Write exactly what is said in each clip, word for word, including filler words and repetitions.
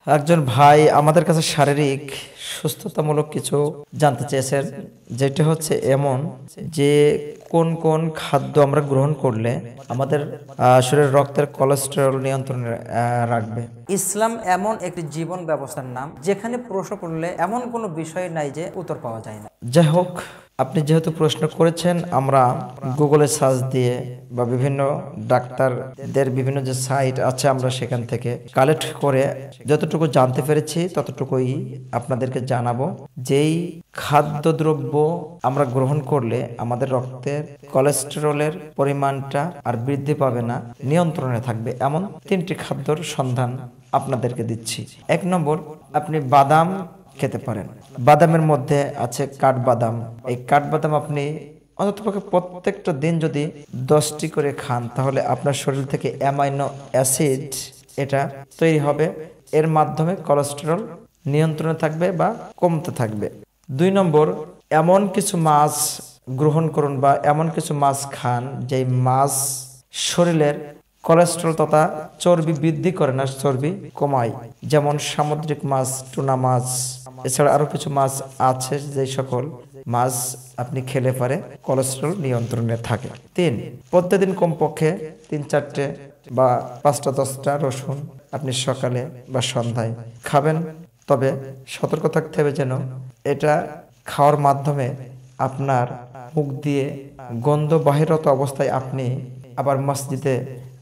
একজন ভাই আমাদের কাছে শারীরিক সুস্থতামূলক কিছু জানতে চেয়েছেন, যেটা হচ্ছে এমন যে কোন কোন খাদ্য আমরা গ্রহণ করলে আমাদের আহ, শরীরের রক্তের কোলেস্টেরল নিয়ন্ত্রণে আহ, রাখবে। ইসলাম এমন একটি জীবন ব্যবস্থার নাম যেখানে প্রশ্ন করলে এমন কোনো বিষয় নাই যে উত্তর পাওয়া যায় না। যাই হোক, আপনি যেহেতু প্রশ্ন করেছেন, আমরা গুগলে সার্চ দিয়ে বা বিভিন্ন ডাক্তারদের বিভিন্ন যে সাইট আছে আমরা সেখান থেকে কালেক্ট করে যতটুকু জানতে পেরেছি ততটুকুই আপনাদেরকে জানাবো। যেই খাদ্যদ্রব্য আমরা গ্রহণ করলে আমাদের রক্তের কোলেস্টেরলের পরিমাণটা আর বৃদ্ধি পাবে না, নিয়ন্ত্রণে থাকবে, এমন তিনটি খাদ্যর সন্ধান আপনাদেরকে দিচ্ছি। এক নম্বর, আপনি বাদাম খেতে পারেন। বাদামের মধ্যে আছে কাঠবাদাম। এই কাঠবাদাম আপনি অন্ততপক্ষে প্রত্যেকটা দিন যদি দশটি করে খান, তাহলে আপনার শরীর থেকে অ্যামাইনো অ্যাসিড এটা তৈরি হবে। এর মাধ্যমে কোলেস্টেরল নিয়ন্ত্রণে থাকবে বা কমতে থাকবে। দুই নম্বর, এমন কিছু মাছ গ্রহণ করুন বা এমন কিছু মাছ খান যেই মাছ শরীরের কোলেস্টেরল তথা চর্বি বৃদ্ধি করে না, চর্বি কমায়। যেমন সামুদ্রিক মাছ, টুনা মাছ, এছাড়া আরো কিছু মাছ আছে যে সকল মাছ আপনি খেলে পারে কোলেস্টেরল নিয়ন্ত্রণে থাকে। তিন, প্রতিদিন কমপক্ষে তিন চারটে বা পাঁচটা দশটা রসুন আপনি সকালে বা সন্ধ্যায় খাবেন। তবে সতর্ক থাকতে হবে যেন এটা খাওয়ার মাধ্যমে আপনার মুখ দিয়ে গন্ধ বাহিরত অবস্থায় আপনি আবার মসজিদে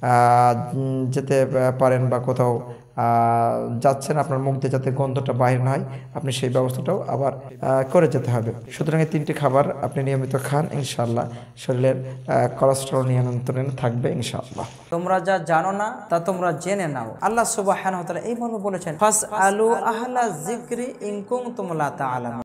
যেতে পারেন বা কোথাও যাচ্ছেন, আপনার মুখ দিয়ে যাতে গন্ধটা বাহির না হয়, আপনি সেই ব্যবস্থাটাও আবার করে যেতে হবে। সুতরাং এই তিনটি খাবার আপনি নিয়মিত খান, ইনশাআল্লাহ শরীরের কোলেস্টেরল নিয়ন্ত্রণে থাকবে ইনশাআল্লাহ। তোমরা যা জানো না তা তোমরা জেনে নাও। আল্লাহ সুবহানাহু ওয়া তাআলা এই মর্মে বলেছেন, ফাসআলু আহলা যিকরি ইন কুনতুম লা তা'লামুন।